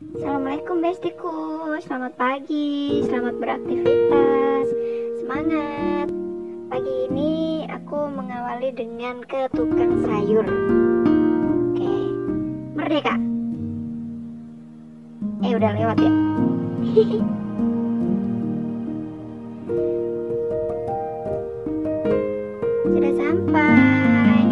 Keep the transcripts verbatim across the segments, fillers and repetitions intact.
Assalamualaikum bestiku, selamat pagi, selamat beraktivitas, semangat. Pagi ini aku mengawali dengan ke tukang sayur. Oke, merdeka. Eh udah lewat ya. Sudah sampai.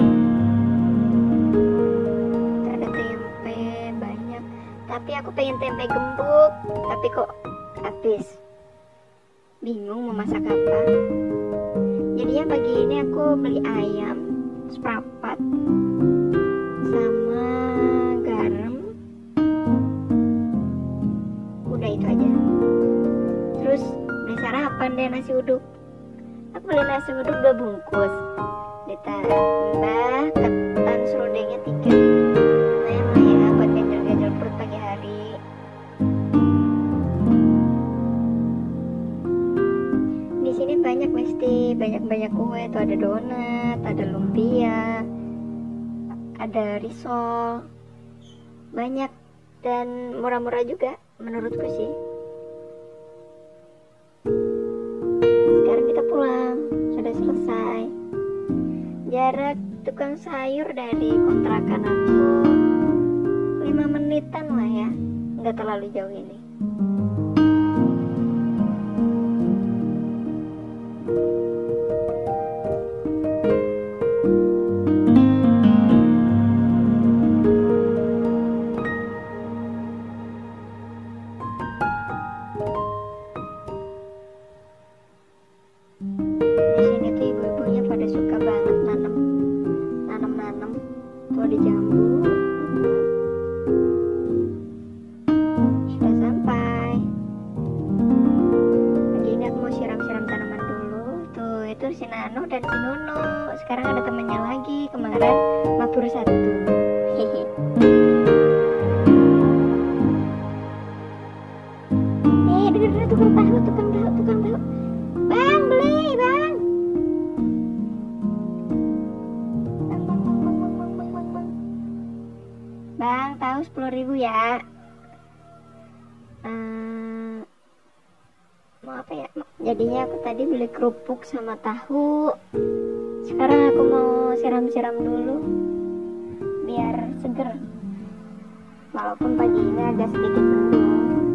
Ada tempe banyak, tapi aku pengen tempe gembuk, tapi kok habis. Bingung mau masak apa. Jadinya pagi ini aku beli ayam seprapat sama garam. Udah itu aja. Terus beli sarapan deh, nasi uduk. Aku beli nasi uduk dua bungkus, ditambah ketan serundengnya tiga. Lumayan lah ya buat ganjel-ganjel perut pagi hari. Di sini banyak mesti banyak-banyak kue. Tuh ada donat, ada lumpia, ada risol, banyak dan murah-murah juga menurutku sih. Sekarang kita pulang, sudah selesai. Jarak tukang sayur dari kontrakan aku lima menitan lah ya, nggak terlalu jauh ini. Di sini tuh ibu-ibunya pada suka banget nanam, nanam-nanam. Tuh ada jambu. Sudah sampai. Pagi ini aku mau siram-siram tanaman dulu. Tuh itu si Nano dan si Nuno. Sekarang ada temennya lagi. Kemarin mabur satu. Hehe. Eh, dengar-dengar tukang tahu, tukang tahu, tukang tahu. Bang, beli, bang. Bang, bang, bang, bang, bang, bang, bang, bang, bang. Bang, tahu sepuluh ribu ya. Hmm, mau apa ya? Jadinya aku tadi beli kerupuk sama tahu. Sekarang aku mau siram-siram dulu biar seger. Walaupun pagi ini agak sedikit mendung.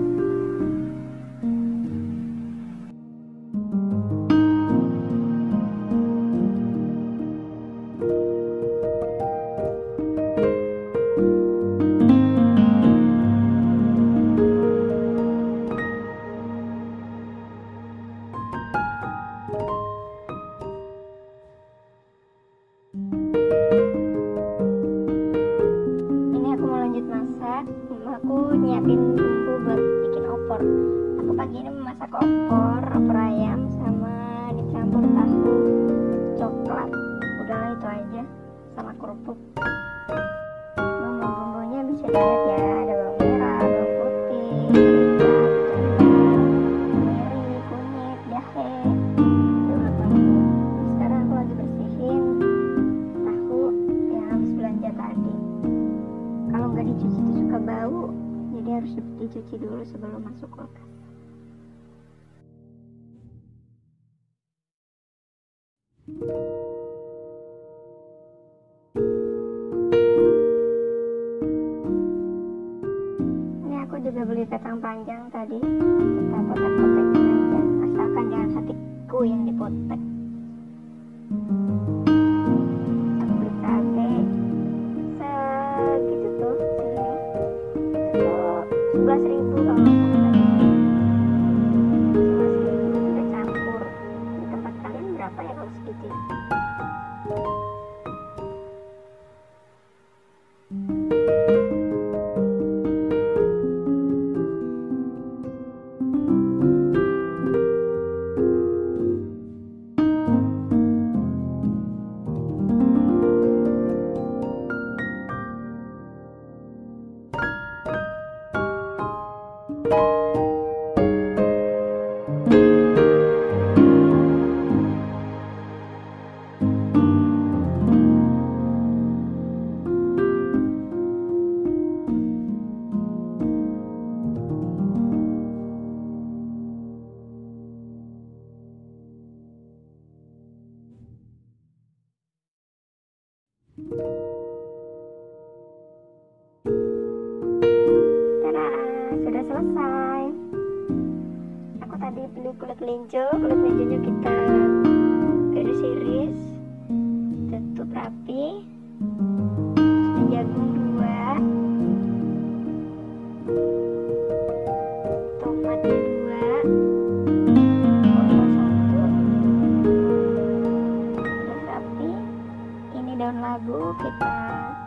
Ini aku mau lanjut masak. Aku nyiapin bumbu buat bikin opor. Aku pagi ini memasak opor, opor ayam sama dicampur tahu coklat. Udahlah itu aja sama kerupuk. Bumbu-bumbunya bisa dilihat ya, ada bawang merah, bawang putih, merica, ketumbar, kemiri, kunyit, jahe. Itu udah bumbu. Sekarang aku lagi bersihin tahu yang habis belanja tadi. Kalau nggak dicuci itu suka bau, jadi harus dicuci dulu sebelum masuk kulkas. Ini aku juga beli kacang panjang tadi. Kita potek-potekin aja, asalkan jangan hatiku yang dipotek. Aku beli cabai segitu tuh, segini. Itu sebelas ribu kalau nggak salah tadi. Sebelas ribu udah campur. Di tempat kalian berapa ya kalau segitu? selesai. Aku tadi beli kulit kelinci, kulit kelinci kita iris-iris, tutup rapi. Ini jagung dua, tomatnya dua, wortel satu, udah rapi. Ini daun labu kita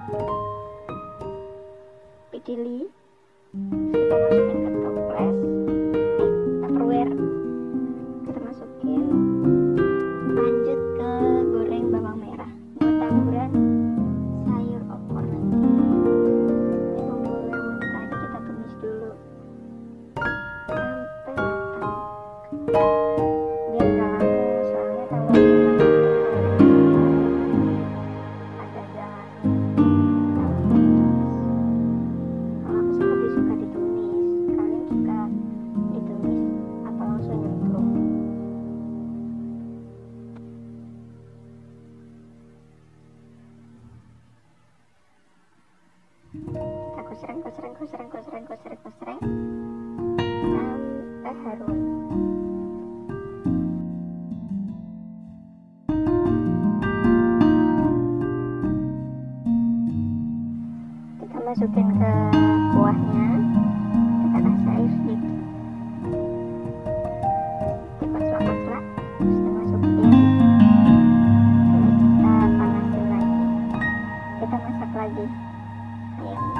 pilih, kita masukin ke toples, eh tupperware, kita masukin. Lanjut ke goreng bawang merah, buat taburan sayur opor nanti. Ini bumbu yang tadi kita tumis dulu sampai matang, biar gak lama, soalnya kalau ada jalan. Kalau aku sih lebih suka ditumis, kalian suka ditumis apa langsung nyemplung? Kita kosreng, kosreng, kosreng, kosreng, kosreng, kosreng sampai harum. Kita masukin ke kuahnya, kita kasih air sedikit, dikoslah-koslah, terus kita masukin, lalu kita panasin lagi, kita masak lagi ayamnya.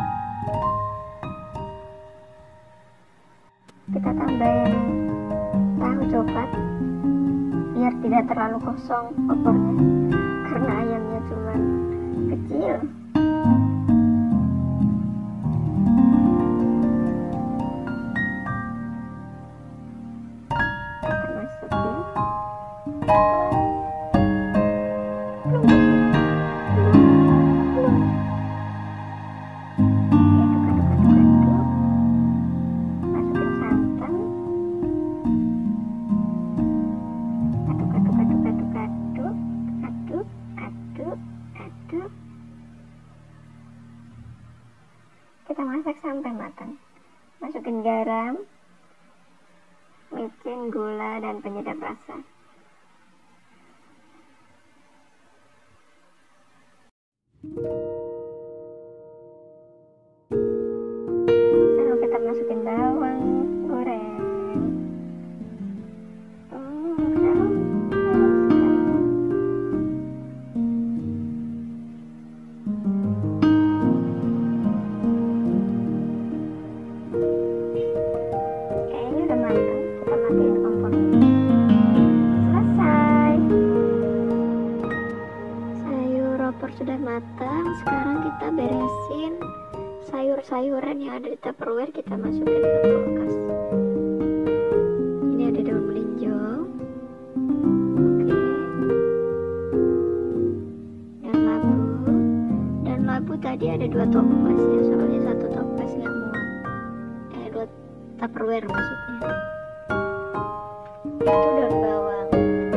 Kita tambahin tahu coklat biar tidak terlalu kosong opornya, karena ayamnya cuma kecil. Kita masukin belum, belum, belum. Aduk-aduk-aduk-aduk, masukin santan, aduk-aduk-aduk-aduk-aduk, aduk, aduk, aduk. Kita masak sampai matang. Masukin garam, micin, gula, dan penyedap rasa. Lalu kita masukin bawang goreng. Hmm, harum, harum sekali. Kayaknya udah matang, kita matiin kompornya. Selesai. Sayur opor sudah matang. Sekarang kita beresin sayur-sayuran yang ada di tupperware, kita masukin ke kulkas. Ini ada daun melinjo, oke, dan labu. Dan labu tadi ada dua toples ya, soalnya satu toples nggak muat. Eh, dua tupperware maksudnya. Itu daun bawang.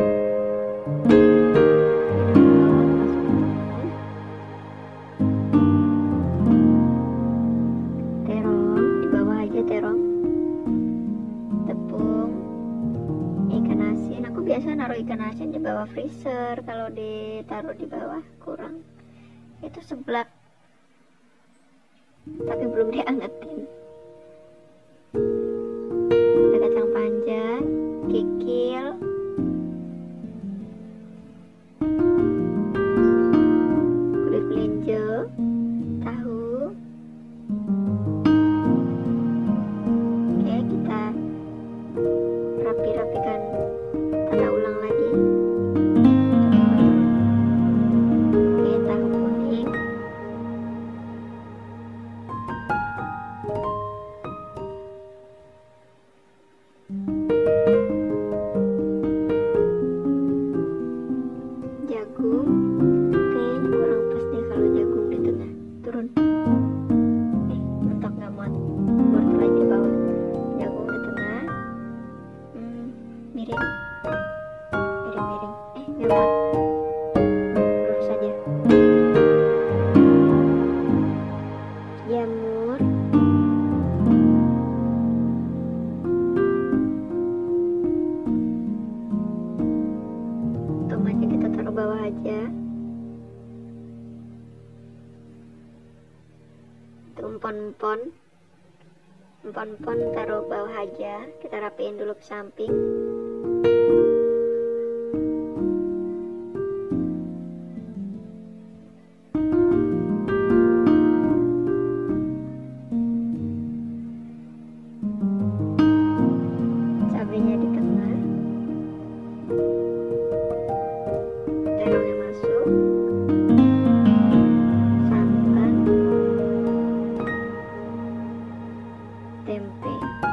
Terong, tepung, ikan asin. Aku biasa naruh ikan asin di bawah freezer, kalau ditaruh di bawah kurang. Itu seblak, tapi belum diangetin. Ada kacang panjang, kikil, kulit kelinci, tahu. Rapi-rapikan, tata ulang lagi. Oke, tahu kuning, empon. Empon-empon taruh bawah aja, kita rapiin dulu ke samping. Cabenya di tengah, terongnya masuk, santan, tempe.